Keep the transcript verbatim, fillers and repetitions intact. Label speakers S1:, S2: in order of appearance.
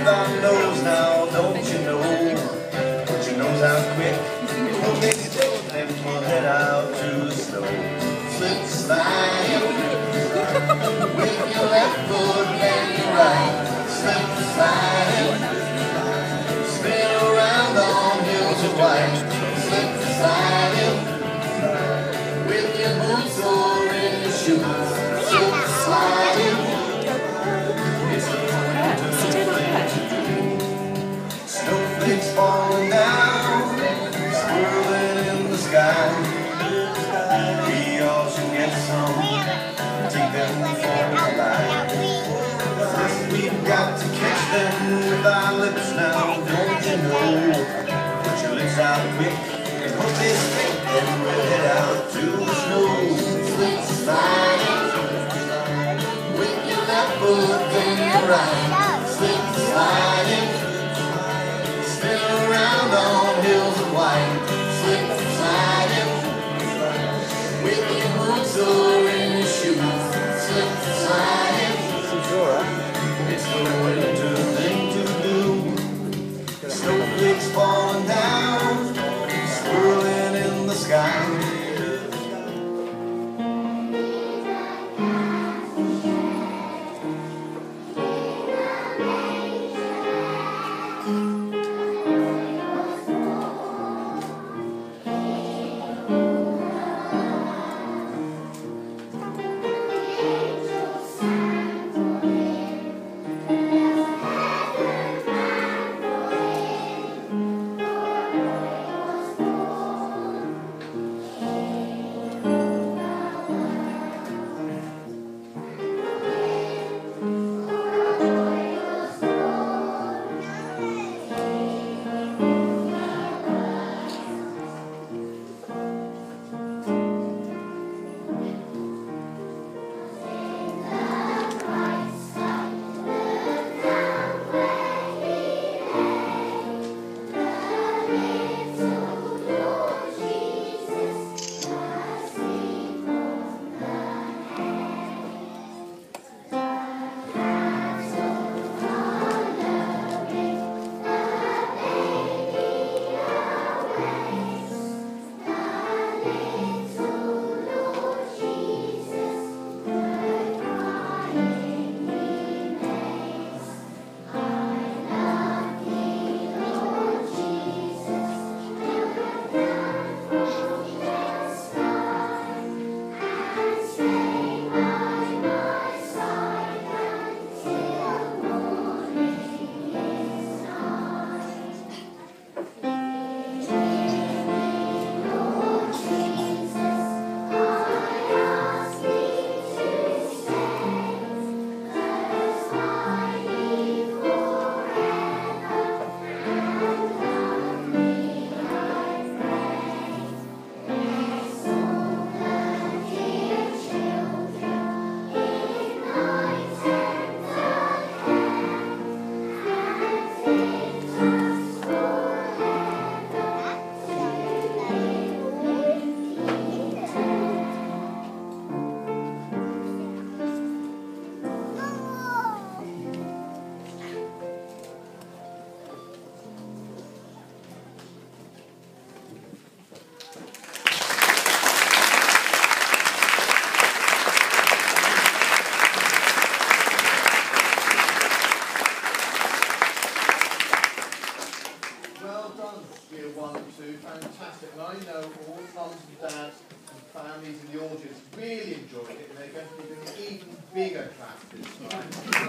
S1: our nose now, don't you know? Put your nose out quick, we'll make it, then we'll head out to the snow. Slip slide, with your left foot and your right. Slip slide, spin around on hills of white. Slip slide, with your boots or in your shoes. Slip slide, it's a snowflakes falling down, swirling in the sky. We all should get some, take them for a ride. First we've got to catch them with our lips now, don't you know? Put your lips out quick and hope they stick, and we'll head out to the snow. Slip slide, with your left foot and your right. Slip slide, spin around on hills of white. Slip sliding, with your boots or in your shoes. Slip sliding, it's the winter thing to do. Snowflakes falling down, swirling in the sky.
S2: Fantastic, and I know all mums and dads and families in the audience really enjoyed it, and they're going to be doing an even bigger class this time.